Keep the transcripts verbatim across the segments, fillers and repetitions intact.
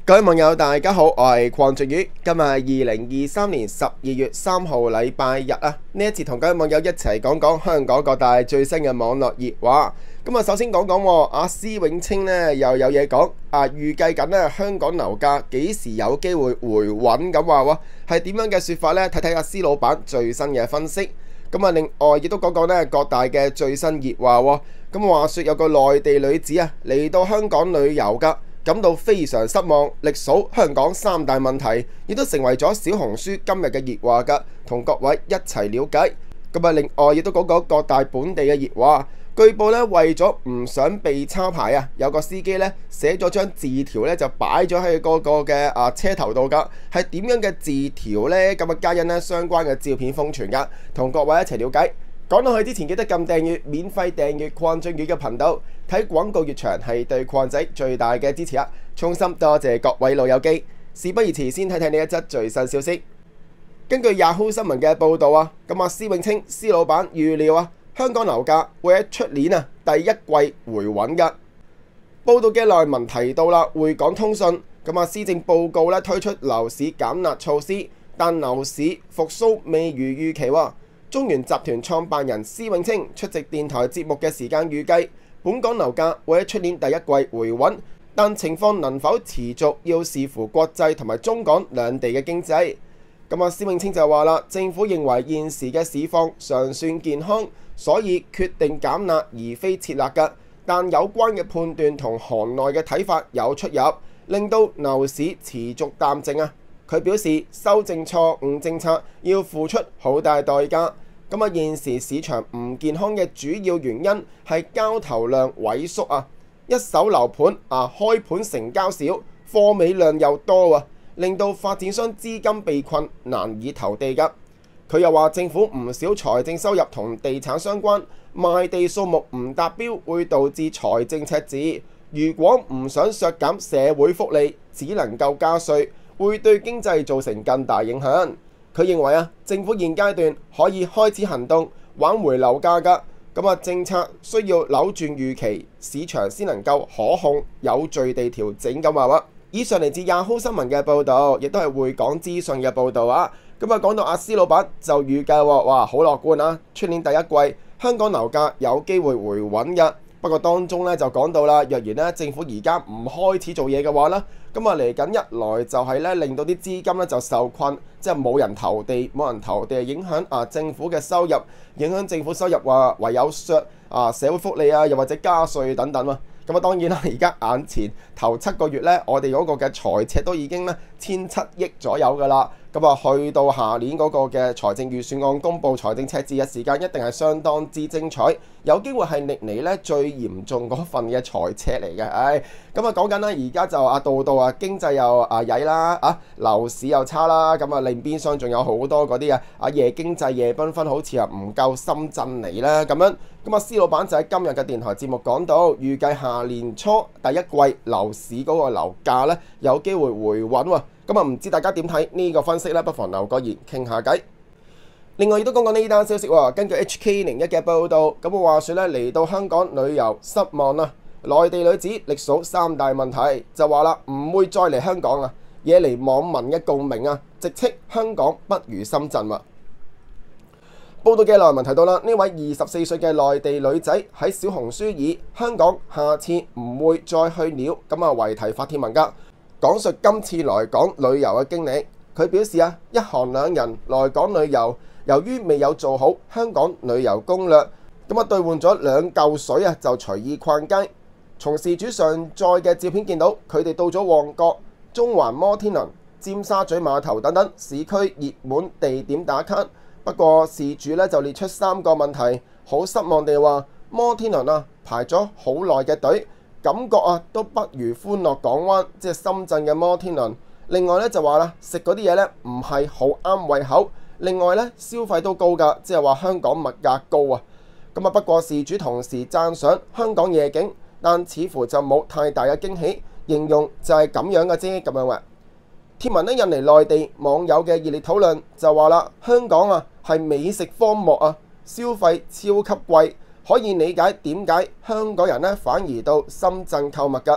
各位網友大家好，我係鄺俊宇，今日係二零二三年十二月三號禮拜日啊！呢一次同各位網友一齊講講香港各大最新嘅網絡熱話。咁啊，首先講講阿施永青呢又有嘢講啊，預計緊呢香港樓價幾時有機會回穩咁話喎，係點樣嘅說法呢？睇睇阿施老闆最新嘅分析。咁啊，另外亦都講講呢各大嘅最新熱話喎。咁話說有個內地女子啊嚟到香港旅遊噶，感到非常失望，力數香港三大問題，亦都成為咗小紅書今日嘅熱話噶，同各位一齊了解。咁啊，另外亦都講講各大本地嘅熱話。據報咧，為咗唔想被抄牌啊，有個司機咧寫咗張字條咧就擺咗喺嗰個嘅啊車頭度噶，係點樣嘅字條呢？咁啊，皆因咧相關嘅照片瘋傳噶，同各位一齊了解。講到去之前，記得撳訂閱，免費訂閱鄺俊宇嘅頻道，睇廣告越長係對鄺仔最大嘅支持啊！衷心多謝各位老友記。事不宜遲，先睇睇呢一則最新消息。根據 Yahoo 新聞嘅報導啊，咁啊施永青施老闆預料啊，香港樓價會喺出年啊第一季回穩㗎。報道嘅內文提到啦，匯港通訊咁啊施政報告咧推出樓市減壓措施，但樓市復甦未如預期喎。中原集團創辦人施永青出席電台節目嘅時間預計，本港樓價會喺出年第一季回穩，但情況能否持續要視乎國際同埋中港兩地嘅經濟。咁啊，施永青就話啦，政府認為現時嘅市況尚算健康，所以決定減壓而非撤辣㗎。但有關嘅判斷同行內嘅睇法有出入，令到樓市持續淡靜啊。佢表示，修正錯誤政策要付出好大代價。咁啊，現時市場唔健康嘅主要原因係交投量萎縮啊，一手樓盤啊開盤成交少，貨尾量又多啊，令到發展商資金被困，難以投地㗎。佢又話，政府唔少財政收入同地產相關，賣地數目唔達標會導致財政赤字。如果唔想削減社會福利，只能夠加稅，會對經濟造成更大影響。佢認為啊，政府現階段可以開始行動挽回樓價㗎。咁啊，政策需要扭轉預期，市場先能夠可控有序地調整咁話。以上嚟自 Yahoo 新聞嘅報導，亦都係匯港資訊嘅報導啊。咁啊，講到阿施老闆就預計喎，哇，好樂觀啊！出年第一季香港樓價有機會回穩嘅。不過當中咧就講到啦，若然咧政府而家唔開始做嘢嘅話咧，咁啊嚟緊一來就係咧令到啲資金咧就受困，即係冇人投地，冇人投地影響啊政府嘅收入，影響政府收入話唯有削啊社會福利啊，又或者加稅等等啊。咁啊當然啦，而家眼前頭七個月咧，我哋嗰個嘅財赤都已經咧千七億左右㗎啦。咁啊，去到下年嗰個嘅財政預算案公布財政赤字嘅時間，一定係相當之精彩，有機會係歷嚟咧最嚴重嗰份嘅財赤嚟嘅。唉，咁啊講緊啦，而家就啊度度啊經濟又啊曳啦，啊樓市又差啦，咁啊另邊廂仲有好多嗰啲啊啊夜經濟夜繽紛，好似啊唔夠深圳嚟啦咁樣。咁啊，施老闆就喺今日嘅電台節目講到，預計下年初第一季樓市嗰個樓價咧有機會回穩喎。咁啊，唔知大家點睇呢個分析呢？不妨留個言傾下偈。另外亦都講講呢單消息喎，根據 H K 零一嘅報導，咁啊話説咧嚟到香港旅遊失望啦，內地女子力數三大問題，就話啦唔會再嚟香港啊，惹嚟網民嘅共鳴啊，直斥香港不如深圳喎。報道嘅內文提到啦，呢位二十四歲嘅內地女仔喺小紅書以香港下次唔會再去了咁啊為題發帖文㗎。講述今次來港旅遊嘅經歷，佢表示啊，一行兩人來港旅遊，由於未有做好香港旅遊攻略，咁啊兌換咗兩嚿水啊，就隨意逛街。從事主上載嘅照片見到，佢哋到咗旺角、中環摩天輪、尖沙咀碼頭等等市區熱門地點打卡。不過事主咧就列出三個問題，好失望地話摩天輪啊排咗好耐嘅隊。感覺啊都不如歡樂港灣，即係深圳嘅摩天輪。另外咧就話啦，食嗰啲嘢咧唔係好啱胃口。另外咧消費都高㗎，即係話香港物價高啊。咁啊不過事主同時讚賞香港夜景，但似乎就冇太大嘅驚喜，形容就係咁樣嘅啫咁樣嘅。貼文咧引嚟內地網友嘅熱烈討論，就話啦，香港啊係美食荒漠啊，消費超級貴。可以理解點解香港人咧反而到深圳購物㗎。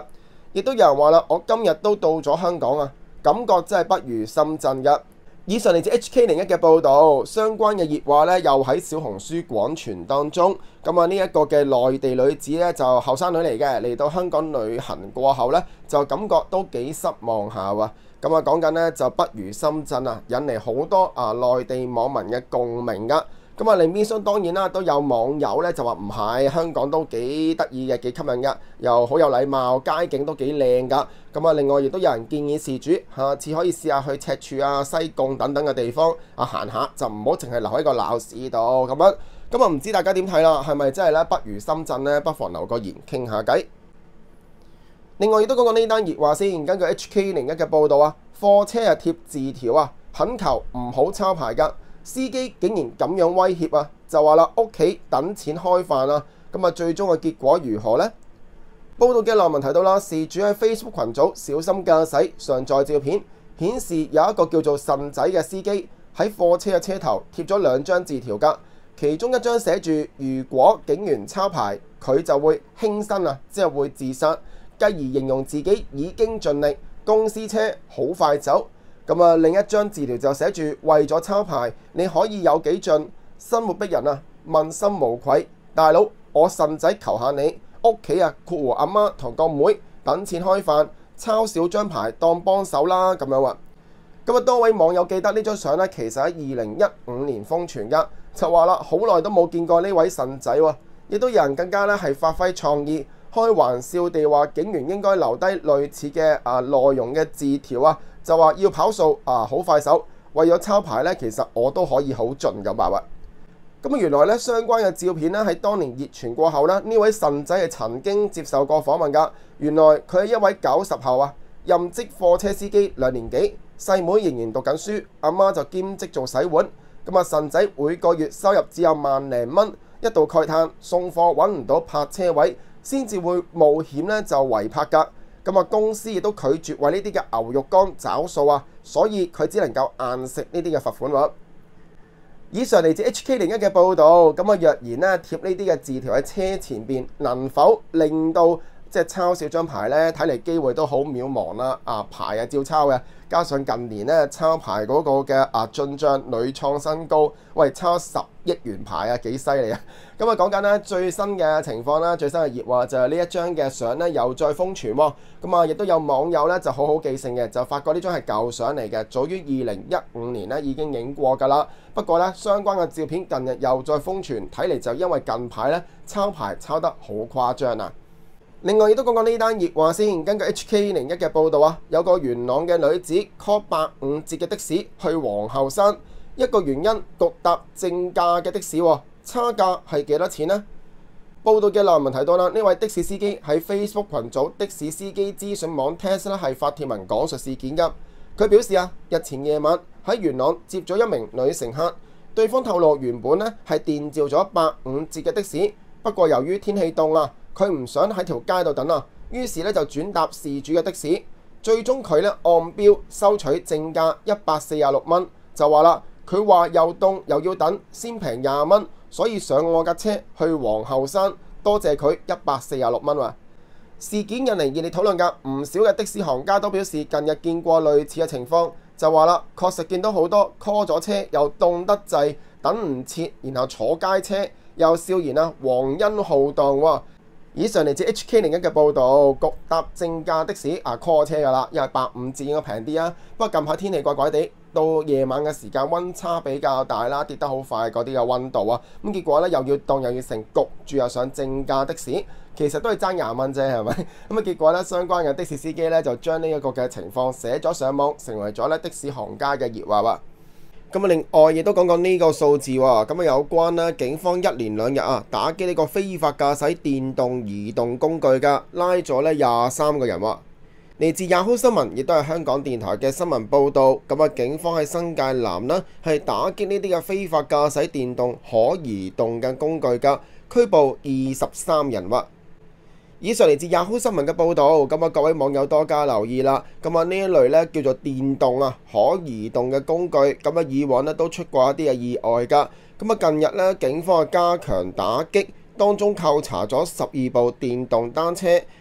亦都有人話啦，我今日都到咗香港啊，感覺真係不如深圳嘅。以上嚟自 H K 零一嘅報導，相關嘅熱話咧又喺小紅書廣傳當中。咁啊，呢一個嘅內地女子咧就後生女嚟嘅，嚟到香港旅行過後咧就感覺都幾失望下喎。咁啊，講緊咧就不如深圳啊，引嚟好多啊內地網民嘅共鳴噶。咁啊，另邊廂當然啦，都有網友咧就話唔係，香港都幾得意嘅，幾吸引嘅，又好有禮貌，街景都幾靚噶。咁啊，另外亦都有人建議事主下次可以試下去赤柱啊、西貢等等嘅地方啊行下，就唔好淨係留喺個鬧市度咁樣。咁啊，唔知大家點睇啦？係咪真係咧不如深圳呢？不妨留個言傾下偈。另外亦都講講呢單熱話先，根據 H K 零一嘅報導啊，貨車啊貼字條啊，懇求唔好抄牌㗎。司機竟然咁樣威脅啊，就話啦，屋企等錢開飯啊，咁啊最終嘅結果如何呢？報道嘅內文提到啦，事主喺 Facebook 群組小心駕駛上載照片，顯示有一個叫做腎仔嘅司機喺貨車嘅車頭貼咗兩張字條㗎，其中一張寫住如果警員抄牌，佢就會輕生啊，即係會自殺，繼而形容自己已經盡力，公司車好快走。咁啊，另一張字條就寫住為咗抄牌，你可以有幾盡，生活逼人啊，問心無愧。大佬，我腎仔求下你，屋企啊，括弧阿媽同個妹等錢開飯，抄少張牌當幫手啦，咁樣話。咁啊，多位網友記得呢張相呢，其實喺二零一五年瘋傳噶，就話啦，好耐都冇見過呢位腎仔喎，亦都有人更加咧係發揮創意，開玩笑地話警員應該留低類似嘅啊內容嘅字條啊。就話要跑數啊，好快手，為咗抄牌呢，其實我都可以好盡咁話。咁啊，原來呢，相關嘅照片呢，喺當年熱傳過後呢，呢位腎仔係曾經接受過訪問㗎。原來佢係一位九十後啊，任職貨車司機兩年幾，細妹仍然讀緊書，阿媽就兼職做洗碗。咁啊，腎仔每個月收入只有萬零蚊，一度慨嘆送貨揾唔到泊車位，先至會冒險呢就違泊㗎。咁啊，公司亦都拒絕為呢啲嘅牛肉乾找數啊，所以佢只能夠硬食呢啲嘅罰款喎。以上嚟自 H K 零一嘅報導，咁啊，若然呢貼呢啲嘅字條喺車前邊，能否令到即係抄少張牌呢？睇嚟機會都好渺茫啦。啊，牌啊照抄嘅，加上近年呢抄牌嗰個嘅啊進帳屢創新高，喂，抄十億元牌啊，幾犀利啊！咁啊，講緊呢最新嘅情況啦，最新嘅熱話就係呢一張嘅相呢又再瘋傳喎。咁啊，亦都有網友呢就好好記性嘅，就發覺呢張係舊相嚟嘅，早於二零一五年呢已經影過㗎啦。不過呢，相關嘅照片近日又再瘋傳，睇嚟就因為近排呢抄牌抄得好誇張啊！另外亦都講講呢單熱話先，根據 H K 零一嘅報導啊，有個元朗嘅女子 call 八五折嘅的士去皇后山，一個原因焗搭正價嘅的，的士喎，差價係幾多錢呢？報道嘅內文提到啦，呢位的士司機喺 Facebook 群組的士司機資訊網 Test 係發帖文講述事件㗎。佢表示啊，日前夜晚喺元朗接咗一名女乘客，對方透露原本呢係電召咗八五折嘅的，的士，不過由於天氣凍啊，佢唔想喺條街度等啊，於是咧就轉搭事主嘅的，的士，最終佢咧按標收取正價一百四十六蚊，就話啦，佢話又凍又要等，先平廿蚊，所以上我架車去皇后山，多謝佢一百四十六蚊喎。事件引嚟熱烈討論㗎，唔少嘅的，的士行家都表示近日見過類似嘅情況，就話啦，確實見到好多 call 咗車又凍得滯，等唔切，然後坐街車，又笑言啊皇恩浩蕩喎。以上嚟自 H K 零一嘅報導，焗搭正價的士啊 call 車㗎啦，因為八五折應該平啲啊。不過近排天氣怪怪地，到夜晚嘅時間溫差比較大啦，跌得好快嗰啲嘅溫度啊，咁結果咧又要凍又要成焗住又上正價的士，其實都係爭廿蚊啫，係咪？咁啊結果咧，相關嘅的，的士司機咧就將呢一個嘅情況寫咗上網，成為咗咧的士行家嘅熱話啊。咁啊，另外亦都講講呢個數字喎，咁啊有關咧警方一連兩日啊打擊呢個非法駕駛電動移動工具㗎，拉咗咧廿三個人喎。嚟自 Yahoo 新聞，亦都係香港電台嘅新聞報導。咁啊，警方喺新界南呢係打擊呢啲嘅非法駕駛電動可移動嘅工具㗎，拘捕二十三人喎。以上嚟自 Yahoo 新聞嘅報導，咁啊各位網友多加留意啦。咁啊呢一類咧叫做電動啊可移動嘅工具，咁啊以往咧都出過一啲嘅意外㗎。咁啊近日咧警方啊加強打擊，當中扣查咗十二部電動單車，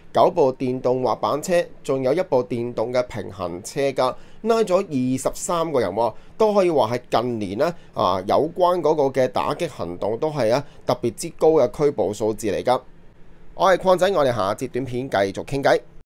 九部電動滑板車，仲有一部電動嘅平衡車㗎，拉咗二十三個人喎，都可以話係近年咧啊有關嗰個嘅打擊行動都係啊特別之高嘅拘捕數字嚟㗎。我係礦仔，我哋下節短片繼續傾偈。